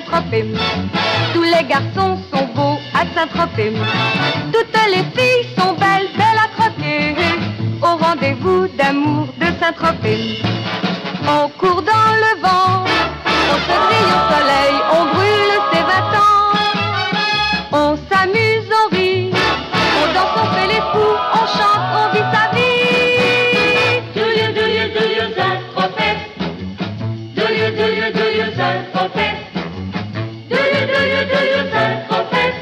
Saint-Tropez. Tous les garçons sont beaux à Saint-Tropez. Toutes les filles sont belles, belles à croquer. Au rendez-vous d'amour de Saint-Tropez. On court dans le vent, on se grille au soleil, on brûle ses vêtements. On s'amuse, on rit, on danse, on fait les fous, on chante, on vit sa vie. Do you Saint-Tropez? Do you Saint-Tropez? Do you Saint-Tropez?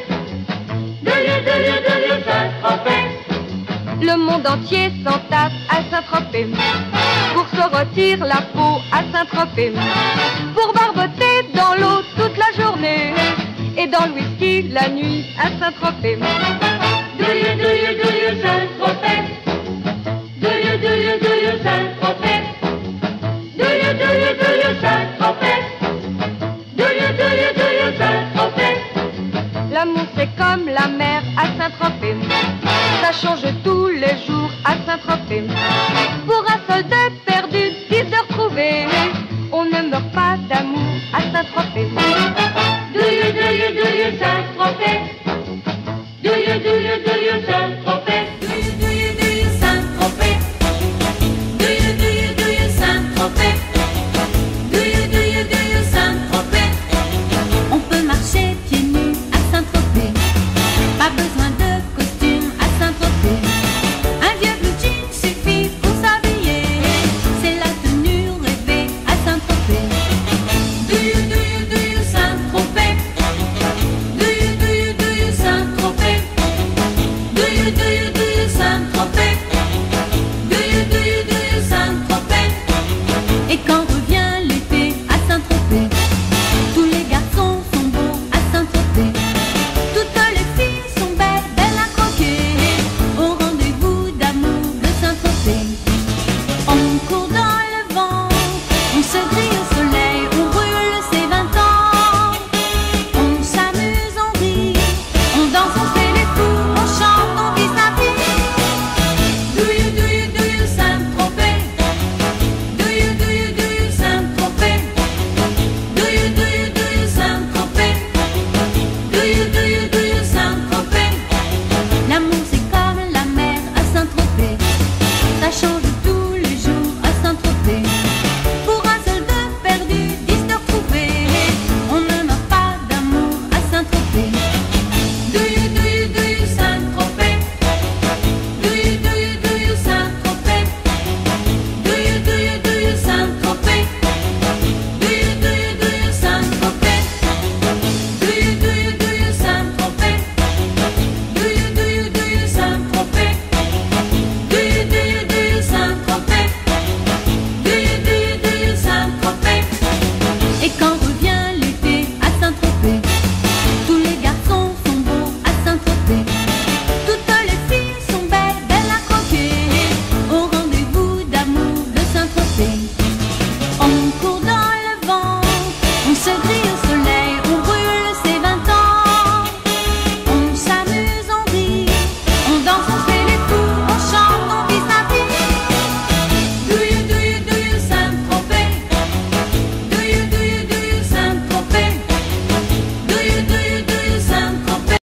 Do you Saint-Tropez? Le monde entier s'en tape à Saint-Tropez. Pour se rôtir la peau à Saint-Tropez. Pour barboter dans l'eau toute la journée. Et dans le whisky la nuit à Saint-Tropez. Do you Saint-Tropez? Do you Saint-Tropez? Do you Saint-Tropez? Do you Saint-Tropez? L'amour c'est comme la mer à Saint-Tropez. Ça change tous les jours à Saint-Tropez. Pour un soldat perdu, 10 de retrouvé. On ne meurt pas d'amour à Saint-Tropez. Do you Saint-Tropez? Do you Saint-Tropez? Do you Saint-Tropez? Do you Saint-Tropez? Do you Saint-Tropez? On peut marcher pieds nus à Saint-Tropez. Pas besoin de costume à Saint-Tropez. Un vieux blue jean suffit pour s'habiller. C'est la tenue rêvée à Saint-Tropez. Do you Saint-Tropez? Do you Saint-Tropez? Do you Saint-Tropez? Do you Saint-Tropez? Et quand revient l'été à Saint-Tropez, tous les garçons sont beaux à Saint-Tropez. Toutes les filles sont belles, belles à croquer. Au rendez-vous d'amour de Saint-Tropez, on court